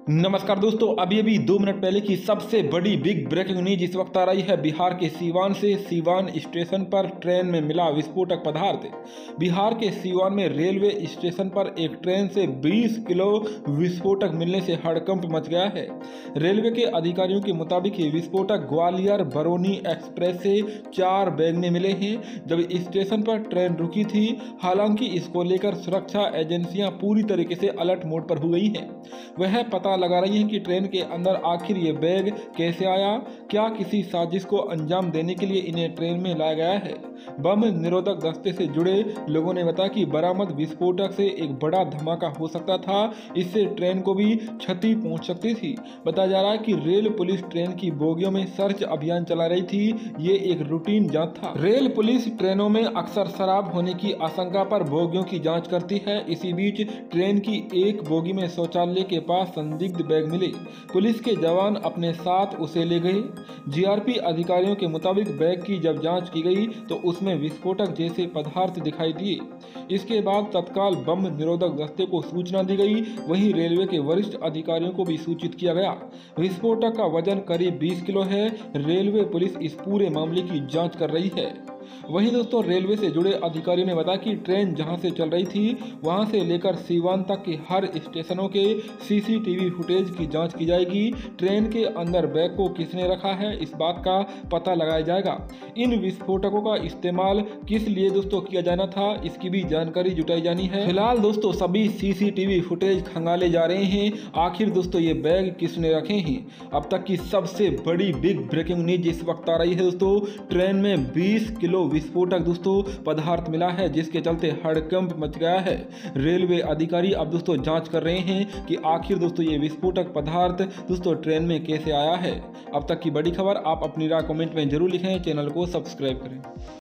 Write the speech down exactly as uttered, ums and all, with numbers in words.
नमस्कार दोस्तों, अभी अभी दो मिनट पहले की सबसे बड़ी बिग ब्रेकिंग न्यूज इस वक्त आ रही है। बिहार के सीवान से सीवान स्टेशन पर ट्रेन में मिला विस्फोटक पदार्थ। बिहार के सीवान में रेलवे स्टेशन पर एक ट्रेन से बीस किलो विस्फोटक मिलने से हड़कंप मच गया है। रेलवे के अधिकारियों के मुताबिक ये विस्फोटक ग्वालियर बरौनी एक्सप्रेस से चार बैग में मिले हैं जब स्टेशन पर ट्रेन रुकी थी। हालांकि इसको लेकर सुरक्षा एजेंसियां पूरी तरीके से अलर्ट मोड पर हो गई हैं। वह पता लगा रही हैं कि ट्रेन के अंदर आखिर ये बैग कैसे आया, क्या किसी साजिश को अंजाम देने के लिए इन्हें ट्रेन में लाया गया है। बम निरोधक दस्ते से जुड़े लोगों ने बताया कि बरामद विस्फोटक से एक बड़ा धमाका हो सकता था, इससे ट्रेन को भी क्षति पहुंच सकती थी। बताया जा रहा है कि रेल पुलिस ट्रेन की बोगियों में सर्च अभियान चला रही थी। ये एक रूटीन जांच था। रेल पुलिस ट्रेनों में अक्सर शराब होने की आशंका पर बोगियों की जांच करती है। इसी बीच ट्रेन की एक बोगी में शौचालय के पास संदिग्ध बैग मिले। पुलिस के जवान अपने साथ उसे ले गए। जीआरपी अधिकारियों के मुताबिक बैग की जब जांच की गई तो उसमें विस्फोटक जैसे पदार्थ दिखाई दिए। इसके बाद तत्काल बम निरोधक दस्ते को सूचना दी गई। वहीं रेलवे के वरिष्ठ अधिकारियों को भी सूचित किया गया। विस्फोटक का वजन करीब बीस किलो है। रेलवे पुलिस इस पूरे मामले की जांच कर रही है। वहीं दोस्तों, रेलवे से जुड़े अधिकारियों ने बताया कि ट्रेन जहां से चल रही थी वहां से लेकर सीवान तक के हर स्टेशनों के सीसीटीवी फुटेज की जांच की जाएगी। ट्रेन के अंदर बैग को किसने रखा है, इस बात का पता लगाया जाएगा। इन विस्फोटकों का इस्तेमाल किस लिए दोस्तों किया जाना था, इसकी भी जानकारी जुटाई जानी है। फिलहाल दोस्तों सभी सीसीटीवी फुटेज खंगाले जा रहे हैं। आखिर दोस्तों ये बैग किसने रखे हैं। अब तक की सबसे बड़ी बिग ब्रेकिंग न्यूज इस वक्त आ रही है दोस्तों। ट्रेन में बीस किलो विस्फोटक दोस्तों पदार्थ मिला है, जिसके चलते हड़कंप मच गया है। रेलवे अधिकारी अब दोस्तों जांच कर रहे हैं कि आखिर दोस्तों ये विस्फोटक पदार्थ दोस्तों ट्रेन में कैसे आया है। अब तक की बड़ी खबर आप अपनी राय कमेंट में जरूर लिखें। चैनल को सब्सक्राइब करें।